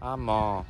Ah, mo.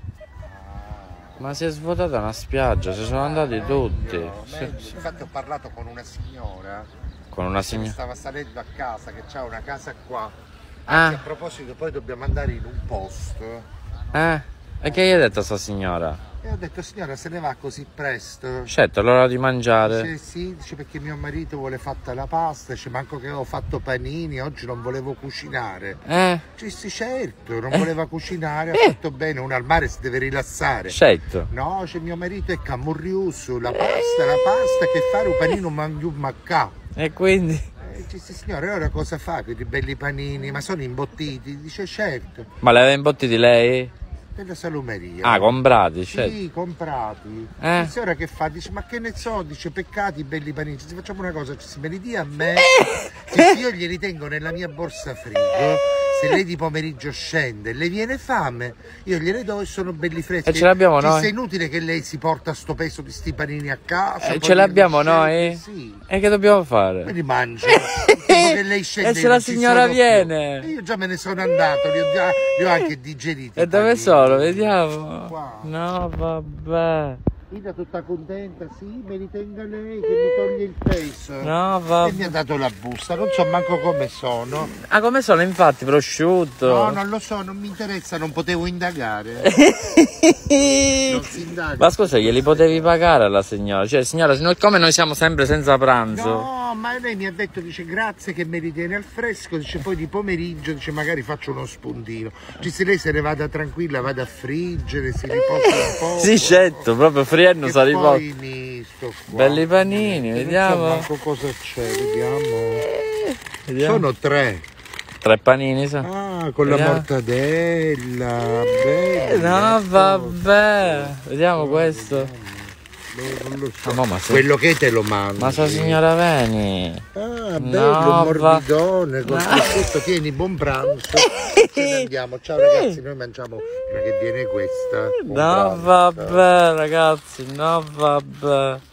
Ma si è svuotata una spiaggia, si sono andati tutti. Infatti ho parlato con una signora. Con una che signora. stava salendo a casa, che c'ha una casa qua. Ah. Anzi, a proposito, poi dobbiamo andare in un posto. E che gli hai detto a sta signora? E ho detto, signora, se ne va così presto? Certo, l'ora di mangiare. Dice, sì, dice, perché mio marito vuole fatta la pasta, dice, manco che avevo fatto panini, oggi non volevo cucinare. Dice, sì, certo, non voleva cucinare, ha fatto bene, uno al mare si deve rilassare. Certo. No, c'è mio marito è camurriuso, la pasta che fare un panino mangi un maccà. E quindi? Dice, sì, signore, ora cosa fa con i belli panini? Ma sono imbottiti? Dice, certo. Ma le aveva imbottiti lei? Della salumeria. Ah, comprati, certo. Sì, comprati. Dice, ora che fa? Dice, ma che ne so? Dice, peccati, belli panini. Dice, facciamo una cosa, se me li dia a me, dice, io glieli tengo nella mia borsa frigo. Se lei di pomeriggio scende e le viene fame, io gliele do e sono belli freschi. E ce l'abbiamo noi? È inutile che lei si porta sto peso di sti panini a casa. E ce l'abbiamo noi? Sì. E che dobbiamo fare? Me li mangio. Che lei scende, e se la signora viene? Io già me ne sono andato, li ho anche digeriti. E dove sono? Vediamo. Qua. No, vabbè. Ida tutta contenta, sì, me li tenga lei che mi toglie il peso. No, vabbè. E mi ha dato la busta, non so manco come sono. Ah, come sono infatti, prosciutto? No, non lo so, non mi interessa, non potevo indagare. Non si indaga. Ma scusa, glieli potevi pagare alla signora? Cioè, signora, come noi siamo sempre senza pranzo? No, ma lei mi ha detto, dice, grazie che me li tiene al fresco, dice, poi di pomeriggio, dice, magari faccio uno spuntino. Dice, se lei se ne vada tranquilla, vada a friggere, si riposa un po'. Sì, certo, proprio friendo, sa riposa. Poi mi sto qua. Belli panini, vediamo. Non so cosa c'è, vediamo. Sono 3. 3 panini, sa. Ah, con la mortadella. Bella. No, vabbè. Vediamo questo. Non lo so. Ma quello che te lo mando. Ma sa signora Veni. Ah, bello, morbidone. Con questo tieni, buon pranzo. Ce ne andiamo. Ciao ragazzi, noi mangiamo prima che viene questa. No, vabbè, ragazzi, no, vabbè.